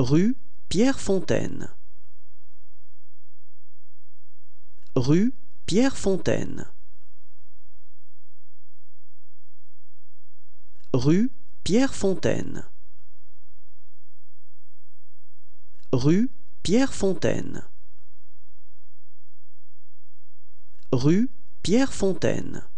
Rue Pierre-Fontaine. Rue Pierre-Fontaine. Rue Pierre-Fontaine. Rue Pierre-Fontaine. Rue Pierre-Fontaine.